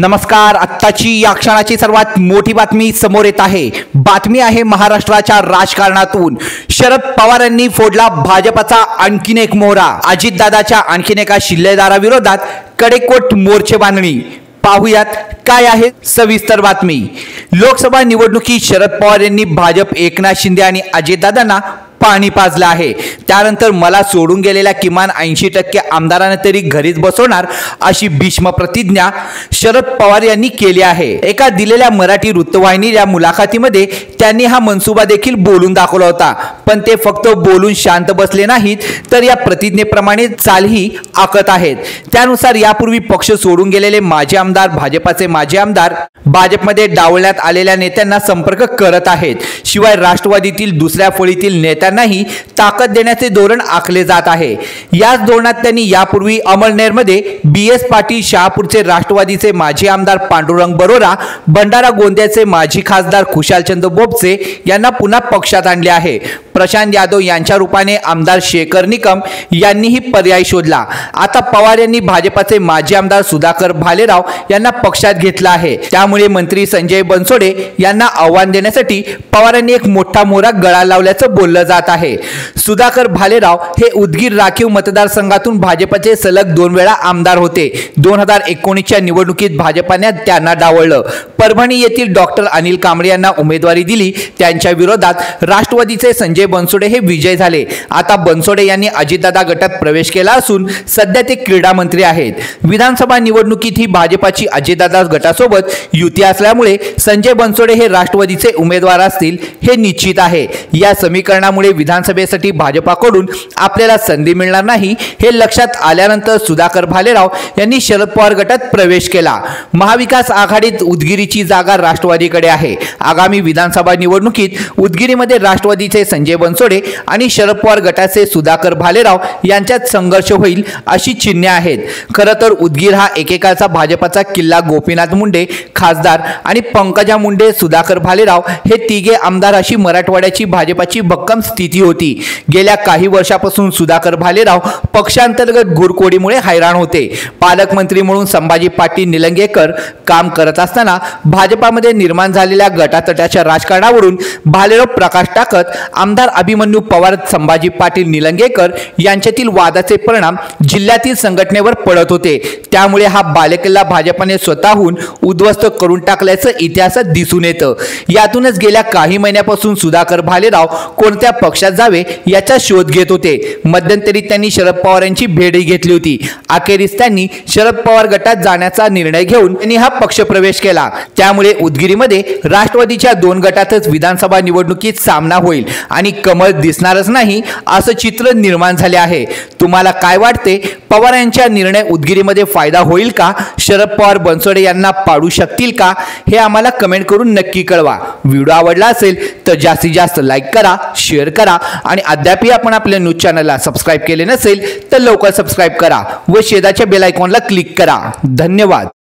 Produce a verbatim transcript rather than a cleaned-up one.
नमस्कार. आत्ताची या क्षणाची सर्वात मोठी बातमी समोर येत आहे. बातमी आहे महाराष्ट्राच्या राजकारणातून. शरद पवारांनी फोडला भाजपचा आणखीन एक मोहरा. अजितदादाच्या आणखीन एका शिल्लेदाराविरोधात कडेकोट मोर्चे बांधणी. पाहुयात काय आहे सविस्तर बातमी. लोकसभा निवडणुकीत शरद पवार यांनी भाजप, एकनाथ शिंदे आणि अजितदादांना पाणी पाजलं आहे. त्यानंतर मला सोडून गेलेल्या किमान ऐंशी टक्के आमदारांना तरी घरीच बसवणार अशी भीष्म प्रतिज्ञा शरद पवार यांनी केली आहे. एका दिलेल्या मराठी वृत्तवाहिनीच्या मुलाखतीमध्ये त्यांनी हा मनसुबा देखील बोलून दाखवला होता. पण ते फक्त बोलून शांत बसले नाहीत, तर या प्रतिज्ञेप्रमाणे चालही आखत आहेत. त्यानुसार यापूर्वी पक्ष सोडून गेलेले माजी आमदार, भाजपाचे माजी आमदार भाजपमध्ये डावलण्यात आलेल्या नेत्यांना संपर्क करत आहेत. शिवाय राष्ट्रवादीतील दुसऱ्या फळीतील नेत्यांना नाही ताकद देण्याचे धोरण आखले जात आहे. याच धोरणात त्यांनी यापूर्वी अमळनेरमध्ये बी एस पाटील, शहापूरचे राष्ट्रवादीचे माजी आमदार पांडुरंग बरोरा, भंडारा गोंदियाचे माजी खासदार खुशालचंद बोपचे यांना पुन्हा पक्षात आणले आहे. प्रशांत यादव यांच्या रूपाने आमदार शेखर निकम यांनीही पर्याय शोधला. आता पवार यांनी भाजपाचे माजी आमदार सुधाकर भालेराव यांना पक्षात घेतला आहे. त्यामुळे मंत्री संजय बनसोडे यांना आव्हान देण्यासाठी पवारांनी एक मोठा मोहरा गळा लावल्याचं बोललं जात आहे. सुधाकर भालेराव हे उदगीर राखीव मतदारसंघातून भाजपचे सलग दोन वेळा आमदार होते. दोन हजार एकोणीसच्या निवडणुकीत भाजपाने त्यांना डावललं. परभणी येथील डॉक्टर अनिल कांबळे यांना उमेदवारी दिली. त्यांच्या विरोधात राष्ट्रवादीचे संजय बनसोडे हे विजय झाले. आता बनसोडे यांनी अजितदादा गटात प्रवेश केला असून सध्या ते क्रीडा मंत्री आहेत. विधानसभा निवडणुकीत ही भाजपाची अजितदादा गटासोबत युती असल्यामुळे संजय बनसोडे हे राष्ट्रवादीचे उमेदवार असतील हे निश्चित आहे. या समीकरणामुळे विधानसभेसाठी भाजपाकडून आपल्याला संधी मिळणार नाही हे लक्षात आल्यानंतर सुधाकर भालेराव यांनी शरद पवार गटात प्रवेश केला. महाविकास आघाडीत उदगीरीची जागा राष्ट्रवादीकडे आहे. आगामी विधानसभा निवडणुकीत उदगीरीमध्ये राष्ट्रवादीचे संजय बनसोडे आणि शरद पवार गटाचे सुधाकर भालेराव यांच्यात संघर्ष होईल अशी चिन्हे आहेत. खरं तर उदगीर हा एकेकाळचा भाजपाचा किल्ला. गोपीनाथ मुंडे खासदार आणि पंकजा मुंडे, सुधाकर भालेराव हे तिघे आमदार अशी मराठवाड्याची भाजपाची भक्कम स्थिती होती. गेल्या काही वर्षापासून सुधाकर भालेराव पक्षांतर्गत घुरखोडीमुळे हैराण होते. पालकमंत्री म्हणून संभाजी पाटील निलंगेकर काम करत असताना भाजपामध्ये निर्माण झालेल्या गटातटाच्या राजकारणावरून भालेराव प्रकाश टाकत आमदार अभिमन्यू पवार, संभाजी पाटील निलंगेकर यांच्यातील वादाचे परिणाम जिल्ह्यातील संघटनेवर पडत होते. त्यामुळे हा बालेकिल्ला भाजपाने स्वतःहून उद्ध्वस्त करून टाकल्याचं इतिहासात दिसून येतं. यातूनच गेल्या काही महिन्यापासून सुधाकर भालेराव कोणत्या पक्षात जावे याचा शोध घेत होते. मध्यंतरी त्यांनी शरद पवार यांची भेटही घेतली होती. अखेरीस त्यांनी शरद पवार गटात जाण्याचा निर्णय घेऊन त्यांनी हा पक्ष प्रवेश केला. त्यामुळे उदगीरीमध्ये राष्ट्रवादीच्या दोन गटातच विधानसभा निवडणुकीत सामना होईल आणि कमळ दिसणारच नाही असं चित्र निर्माण झाले आहे. तुम्हाला काय वाटते? पवार यांच्या निर्णय उदगीरीमध्ये फायदा होईल का? शरद पवार बनसोडे यांना पाडू शकतील का? हे आम्हाला कमेंट करून नक्की कळवा. व्हिडिओ आवडला असेल तर जास्तीत जास्त लाईक करा, शेअर करा आणि अद्यापही आपण आपल्या न्यूज चॅनलला सबस्क्राईब केले नसेल तर लवकर सबस्क्राईब करा व शेजारच्या बेल आयकॉनला क्लिक करा. धन्यवाद.